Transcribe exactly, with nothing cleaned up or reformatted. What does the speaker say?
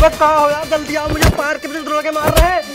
अबे कहाँ हो यार, जल्दी आओ, मुझे पार्क के पीछे के मार रहे हैं।